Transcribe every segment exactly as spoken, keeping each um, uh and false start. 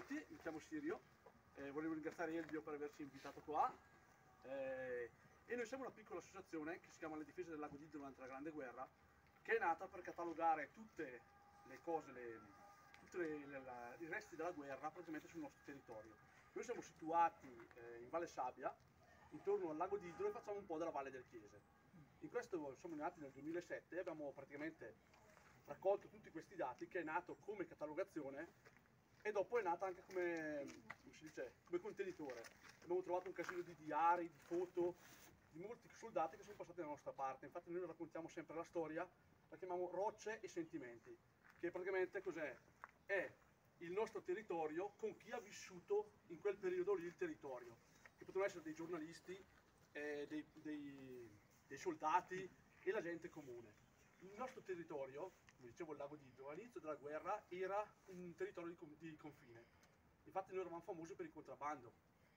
tutti, mi chiamo Sirio, eh, volevo ringraziare Elvio per averci invitato qua eh, e noi siamo una piccola associazione che si chiama Le Difese del Lago d'Idro durante la Grande Guerra, che è nata per catalogare tutte le cose, le, tutti i resti della guerra praticamente sul nostro territorio. Noi siamo situati eh, in Valle Sabbia, intorno al Lago d'Idro, e facciamo un po' della Valle del Chiese. In questo siamo nati nel duemilasette e abbiamo praticamente raccolto tutti questi dati, che è nato come catalogazione e dopo è nata anche come, come, si dice, come contenitore. Abbiamo trovato un casino di diari, di foto di molti soldati che sono passati dalla nostra parte. Infatti noi raccontiamo sempre la storia, la chiamiamo Rocce e Sentimenti, che praticamente cos'è? È il nostro territorio con chi ha vissuto in quel periodo lì il territorio, che potevano essere dei giornalisti, eh, dei, dei, dei soldati e la gente comune. Il nostro territorio, come dicevo il Lago d'Idro, all'inizio della guerra era un territorio di, di confine. Infatti noi eravamo famosi per il contrabbando.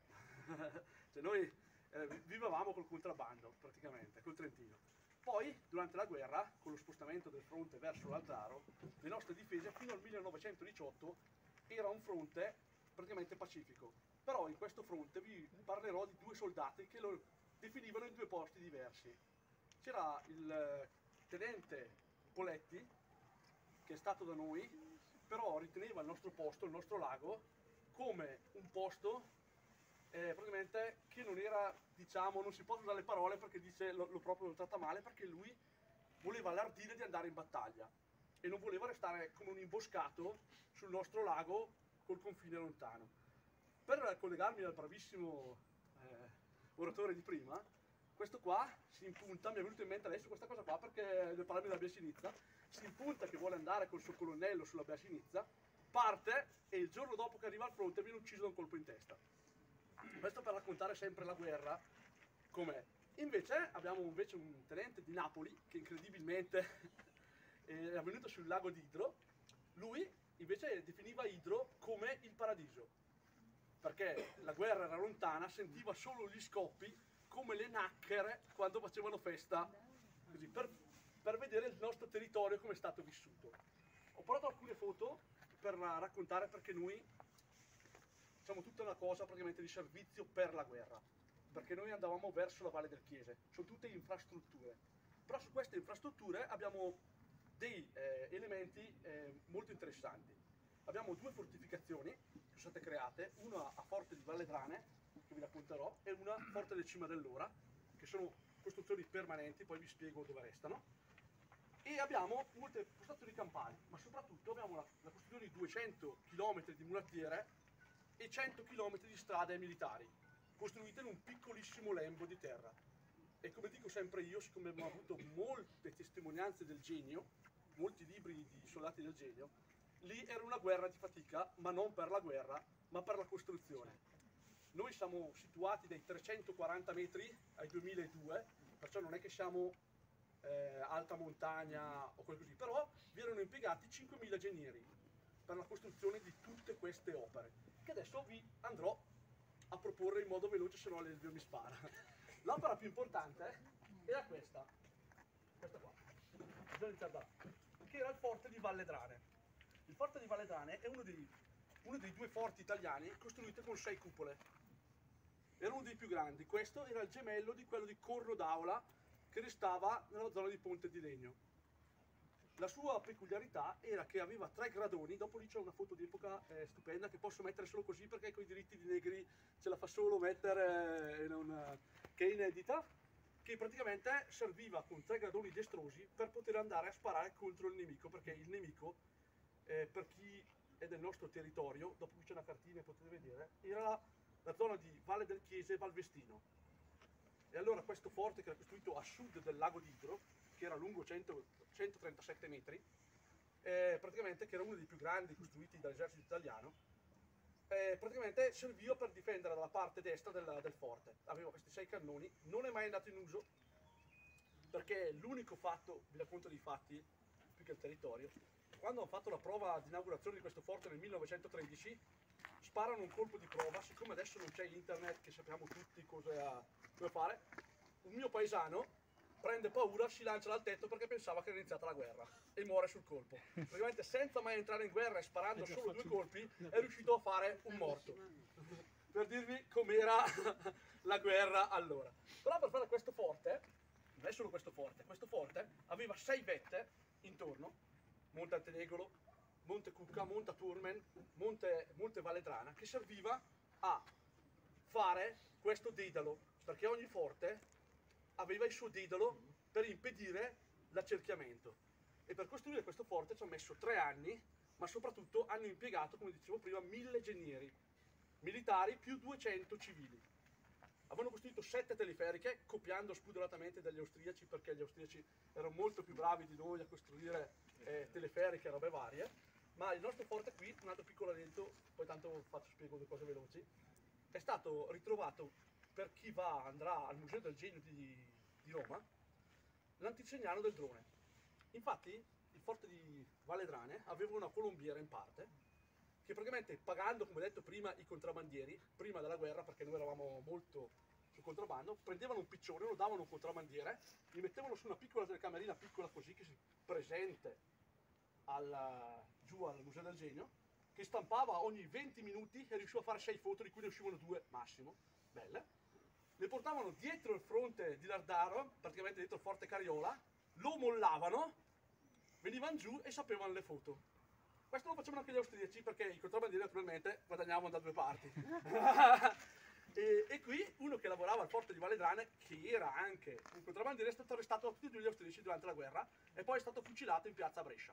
Cioè noi eh, vivevamo col contrabbando praticamente, col Trentino. Poi durante la guerra, con lo spostamento del fronte verso l'Altaro, le nostre difese fino al millenovecentodiciotto era un fronte praticamente pacifico. Però in questo fronte vi parlerò di due soldati che lo definivano in due posti diversi. C'era il tenente Poletti, che è stato da noi, però riteneva il nostro posto, il nostro lago, come un posto eh, praticamente che non era, diciamo, non si può usare le parole perché dice lo, lo proprio lo tratta male, perché lui voleva l'ardire di andare in battaglia e non voleva restare come un imboscato sul nostro lago col confine lontano. Per collegarmi al bravissimo eh, oratore di prima, questo qua si impunta, mi è venuto in mente adesso questa cosa qua perché devo parlarmi della Biasinizza, si impunta che vuole andare col suo colonnello sulla Biasinizza, parte e il giorno dopo che arriva al fronte viene ucciso da un colpo in testa. Questo per raccontare sempre la guerra com'è. Invece abbiamo invece un tenente di Napoli che incredibilmente è venuto sul lago d'Idro. Lui invece definiva Idro come il paradiso, perché la guerra era lontana, sentiva solo gli scoppi come le nacchere quando facevano festa, così, per, per vedere il nostro territorio come è stato vissuto. Ho portato alcune foto per raccontare perché noi facciamo tutta una cosa praticamente di servizio per la guerra, perché noi andavamo verso la Valle del Chiese, sono tutte infrastrutture, però su queste infrastrutture abbiamo dei eh, elementi eh, molto interessanti. Abbiamo due fortificazioni che sono state create, una a Forte di Valledrane, che vi racconterò, e una a Forte del Cima dell'Ora, che sono costruzioni permanenti, poi vi spiego dove restano. E abbiamo molte postazioni campali, ma soprattutto abbiamo la, la costruzione di duecento chilometri di mulattiere e cento chilometri di strade militari, costruite in un piccolissimo lembo di terra. E come dico sempre io, siccome abbiamo avuto molte testimonianze del genio, molti libri di soldati del genio, lì era una guerra di fatica, ma non per la guerra, ma per la costruzione. Noi siamo situati dai trecentoquaranta metri ai duemiladue, perciò non è che siamo eh, alta montagna o quel così, però vi erano impiegati cinquemila genieri per la costruzione di tutte queste opere, che adesso vi andrò a proporre in modo veloce, se no l'Elvio mi spara. L'opera più importante era questa, questa qua, bisogna iniziare da là, che era il forte di Valledrane. Il forte di Valledrane è uno dei, uno dei due forti italiani costruiti con sei cupole. Era uno dei più grandi. Questo era il gemello di quello di Corno d'Aula, che restava nella zona di Ponte di Legno. La sua peculiarità era che aveva tre gradoni. Dopo lì c'è una foto d'epoca eh, stupenda che posso mettere solo così perché con i diritti di negri ce la fa solo mettere, eh, non, che è inedita, che praticamente serviva con tre gradoni destrosi per poter andare a sparare contro il nemico, perché il nemico, eh, per chi è del nostro territorio, dopo qui c'è una cartina e potete vedere, era la, la zona di Valle del Chiese e Valvestino. E allora questo forte, che era costruito a sud del lago d'Idro, che era lungo cento, centotrentasette metri, eh, praticamente che era uno dei più grandi costruiti dall'esercito italiano, eh, praticamente serviva per difendere dalla parte destra del, del forte. Aveva questi sei cannoni, non è mai andato in uso, perché l'unico fatto, vi racconto dei fatti, più che il territorio, quando hanno fatto la prova di inaugurazione di questo forte nel millenovecentotredici, sparano un colpo di prova, siccome adesso non c'è internet che sappiamo tutti cosa, cosa fare, un mio paesano prende paura, si lancia dal tetto perché pensava che era iniziata la guerra e muore sul colpo. Praticamente senza mai entrare in guerra e sparando solo due colpi è riuscito a fare un morto. Per dirvi com'era la guerra allora. Però per fare questo forte, non è solo questo forte, questo forte aveva sei vette intorno, Monte Antenegolo, Monte Cucca, Monte Turmen, Monte, Monte Valledrana, che serviva a fare questo dedalo, perché ogni forte aveva il suo dedalo per impedire l'accerchiamento. E per costruire questo forte ci ha messo tre anni, ma soprattutto hanno impiegato, come dicevo prima, mille genieri militari più duecento civili. Avevano costruito sette teleferiche, copiando spudoratamente dagli austriaci, perché gli austriaci erano molto più bravi di noi a costruire eh, teleferiche e robe varie. Ma il nostro forte qui, un altro piccolo aneddoto, poi tanto faccio spiego due cose veloci, è stato ritrovato, per chi va, andrà al Museo del Genio di, di Roma, l'anticignano del drone. Infatti il forte di Valledrane aveva una colombiera in parte, che praticamente pagando, come detto prima, i contrabbandieri, prima della guerra, perché noi eravamo molto sul contrabbando, prendevano un piccione, lo davano a un contrabbandiere, gli mettevano su una piccola telecamerina piccola così, che si presente al, giù al Museo del Genio, che stampava ogni venti minuti e riusciva a fare sei foto, di cui ne uscivano due massimo, belle. Le portavano dietro il fronte di Lardaro, praticamente dietro il forte Cariola, lo mollavano, venivano giù e sapevano le foto. Questo lo facevano anche gli austriaci, perché i contrabbandieri naturalmente guadagnavano da due parti. e, e qui uno che lavorava al forte di Valledrane, che era anche un contrabbandiere, è stato arrestato da tutti e due gli austriaci durante la guerra e poi è stato fucilato in piazza Brescia.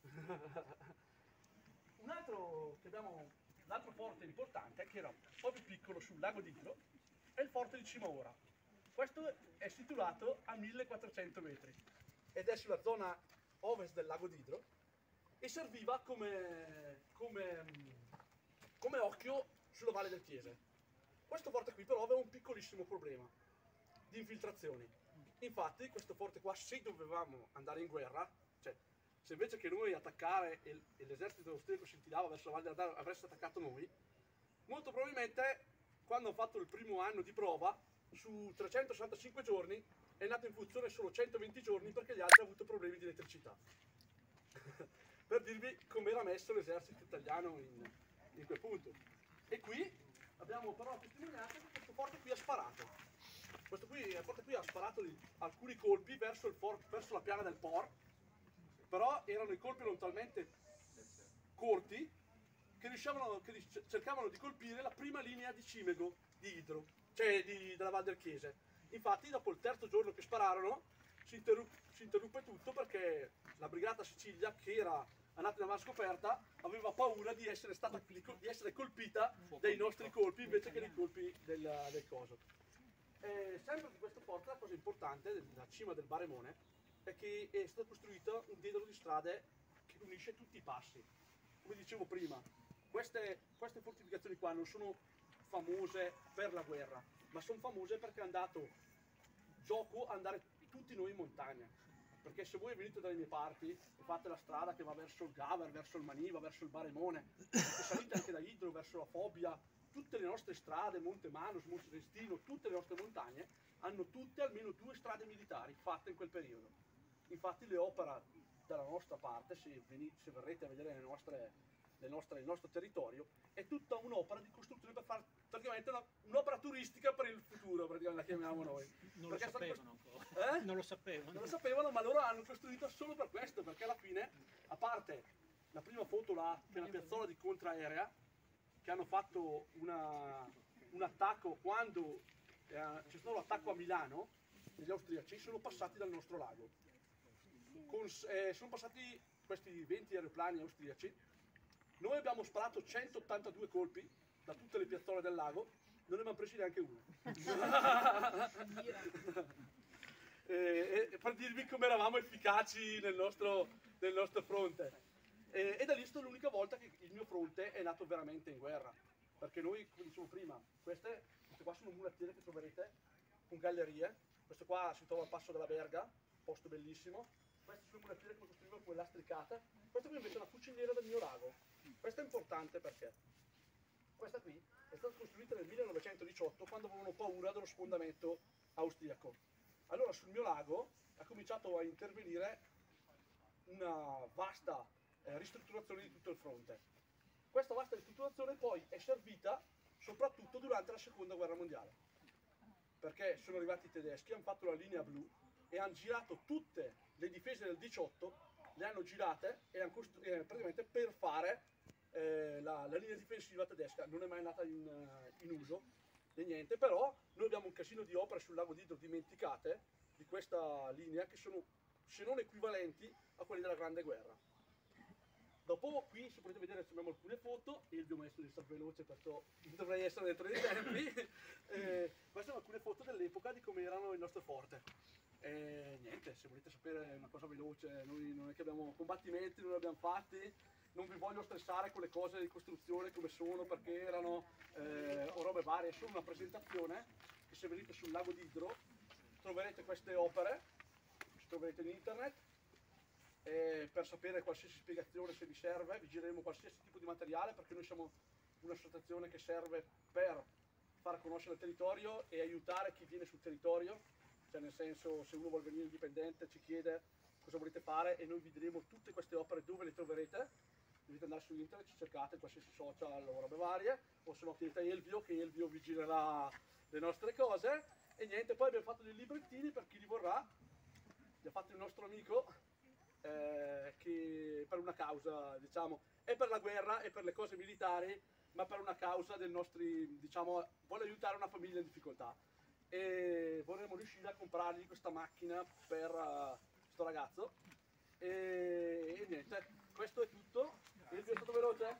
Un altro che abbiamo, l'altro forte importante, che era un po' più piccolo sul lago d'Idro, è il forte di Cimaora. Questo è situato a millequattrocento metri ed è sulla zona ovest del lago d'Idro e serviva come, come, come occhio sulla Valle del Chiese. Questo forte qui però aveva un piccolissimo problema di infiltrazioni. Infatti questo forte qua, se dovevamo andare in guerra, cioè se invece che noi attaccare e, e l'esercito austriaco scintillava verso la Valle d'Ardaro avesse attaccato noi, molto probabilmente quando hanno fatto il primo anno di prova, su trecentosessantacinque giorni è nato in funzione solo centoventi giorni perché gli altri hanno avuto problemi di elettricità. Per dirvi come era messo l'esercito italiano in, in quel punto. E qui abbiamo però la testimonianza che questo forte qui ha sparato. Questo qui, il forte qui ha sparato di, alcuni colpi verso, il for, verso la piana del Por, però erano i colpi non talmente corti che, riuscivano, che cercavano di colpire la prima linea di Cimego di Idro, cioè di, della Val del Chiese. Infatti dopo il terzo giorno che spararono si, interru si interruppe tutto perché la brigata Sicilia, che era andata in avanti scoperta, aveva paura di essere, stata, di essere colpita dai nostri colpi invece che dai colpi del, del coso. E sempre di questo forte la cosa importante della cima del Baremone è che è stato costruito un dedalo di strade che unisce tutti i passi. Come dicevo prima, queste, queste fortificazioni qua non sono famose per la guerra, ma sono famose perché è andato gioco andare tutti noi in montagna. Perché se voi venite dalle mie parti e fate la strada che va verso il Gaver, verso il Maniva, verso il Baremone, e salite anche da Idro verso la Fobbia, tutte le nostre strade, Monte Manus, Monte Restino, tutte le nostre montagne hanno tutte almeno due strade militari fatte in quel periodo. Infatti le opere dalla nostra parte, se, venite, se verrete a vedere le nostre, le nostre, il nostro territorio, è tutta un'opera di costruzione per fare praticamente un'opera turistica per il futuro, praticamente la chiamiamo noi. Non perché lo sapevano ancora. Eh? Non lo sapevano. Non lo sapevano, ma loro hanno costruito solo per questo, perché alla fine, a parte la prima foto là, che è una piazzola di contraerea, che hanno fatto una, un attacco quando eh, c'è stato l'attacco a Milano, gli austriaci sono passati dal nostro lago. Con, eh, sono passati questi venti aeroplani austriaci, noi abbiamo sparato centottantadue colpi da tutte le piazzole del lago, non ne abbiamo presi neanche uno. e, e, per dirvi come eravamo efficaci nel nostro, nel nostro fronte. E, e da lì è stata l'unica volta che il mio fronte è nato veramente in guerra. Perché noi, come dicevo prima, queste, queste qua sono mulattiere che troverete con gallerie. Questo qua si trova al passo della Verga, posto bellissimo. Queste sono mulattiere che costruivano con le lastricate. Questa qui invece è una fuciliera del mio lago. Questa è importante perché questa qui è stata costruita nel millenovecentodiciotto quando avevano paura dello sfondamento austriaco. Allora sul mio lago ha cominciato a intervenire una vasta eh, ristrutturazione di tutto il fronte. Questa vasta ristrutturazione poi è servita soprattutto durante la seconda guerra mondiale, perché sono arrivati i tedeschi, hanno fatto la linea blu e hanno girato tutte le difese del diciotto, le hanno girate e hanno eh, praticamente per fare eh, la, la linea difensiva tedesca. Non è mai andata in, in uso né niente, però noi abbiamo un casino di opere sul lago d'Idro dimenticate di questa linea che sono, se non equivalenti, a quelle della Grande Guerra. Dopo qui, se potete vedere, abbiamo alcune foto, io vi ho messo di essere veloce perché dovrei essere dentro dei tempi. eh, queste sono alcune foto dell'epoca di come erano il nostro forte. E niente, se volete sapere una cosa veloce, noi non è che abbiamo combattimenti, non li abbiamo fatti, non vi voglio stressare con le cose di costruzione come sono, perché erano eh, o robe varie, è solo una presentazione che se venite sul lago d'Idro troverete queste opere, ci troverete in internet. E per sapere qualsiasi spiegazione, se vi serve, vi gireremo qualsiasi tipo di materiale, perché noi siamo un'associazione che serve per far conoscere il territorio e aiutare chi viene sul territorio, cioè nel senso, se uno vuole venire indipendente ci chiede cosa volete fare e noi vi diremo tutte queste opere dove le troverete. Dovete andare su internet, ci cercate qualsiasi social o robe varie, o se no chiedete a Elvio, che Elvio vi girerà le nostre cose. E niente, poi abbiamo fatto dei librettini per chi li vorrà, li ha fatti il nostro amico, Eh, che per una causa, diciamo, è per la guerra e per le cose militari, ma per una causa del nostri, diciamo, vuole aiutare una famiglia in difficoltà e vorremmo riuscire a comprargli questa macchina per uh, questo ragazzo e, e niente, questo è tutto. Il video è stato veloce?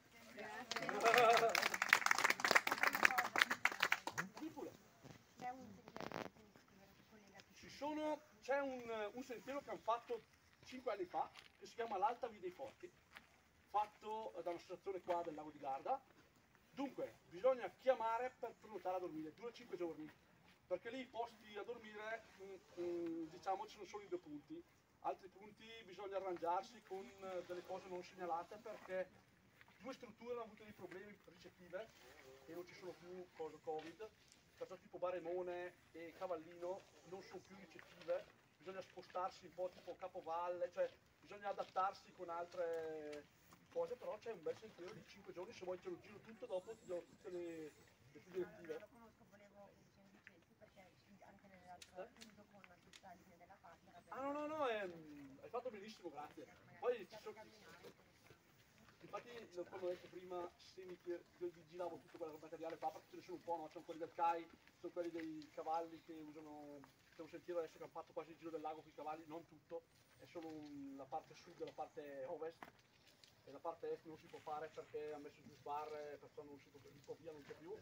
Ci sono, c'è un, un sentiero che hanno fatto cinque anni fa, che si chiama l'Alta Via dei Forti, fatto da un'associazione qua del Lago di Garda. Dunque, bisogna chiamare per prenotare a dormire, dura cinque giorni, perché lì i posti a dormire, mh, mh, diciamo, ci sono solo in due punti. Altri punti bisogna arrangiarsi con delle cose non segnalate, perché due strutture hanno avuto dei problemi ricettive e non ci sono più cose Covid, perciò tipo Baremone e Cavallino non sono più ricettive. Bisogna spostarsi un po' tipo Capovalle, cioè bisogna adattarsi con altre cose, però c'è un bel sentiero di cinque giorni, se vuoi te lo giro tutto, dopo ti do tutte le, le più direttive. Lo conosco, volevo che ci dicessi perché anche nell'altro punto con tutta la linea della pasta. Ah no no no, è, hai fatto benissimo, grazie. Poi ci sono... Infatti, come ho detto prima, se mi io giravo tutto quel materiale qua, perché ce ne sono un po', no? Sono quelli del C A I, sono quelli dei cavalli che usano, c'è un sentiero adesso che hanno fatto quasi il giro del lago con i cavalli, non tutto, è solo un, la parte sud e la parte ovest, e la parte est non si può fare perché ha messo giù sbarre, perciò non si può, via non c'è più,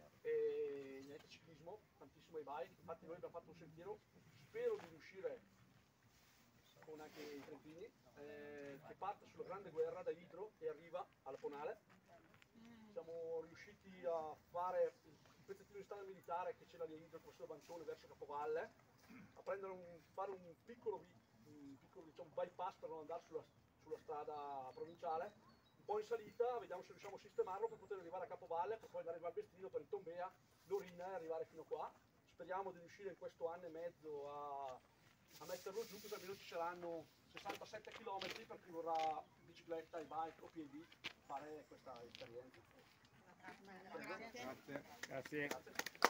e niente, ciclismo, tantissimo ai bike, infatti noi abbiamo fatto un sentiero, spero di riuscire con anche i trentini, eh, che parte sulla Grande Guerra da Idro e arriva alla Ponale. Siamo riusciti a fare un pezzettino di strada militare che c'era lì a Idro, corso Bancione verso Capovalle, a prendere un, fare un piccolo, un piccolo diciamo, bypass per non andare sulla, sulla strada provinciale, un po' in salita, vediamo se riusciamo a sistemarlo per poter arrivare a Capovalle, per poi andare a Valpestino, per il Tombea, Lorina e arrivare fino qua. Speriamo di riuscire in questo anno e mezzo a a metterlo giù, così almeno ci saranno sessantasette chilometri per chi vorrà bicicletta, e-bike o piedi fare questa esperienza. Grazie. Grazie. Grazie. Grazie.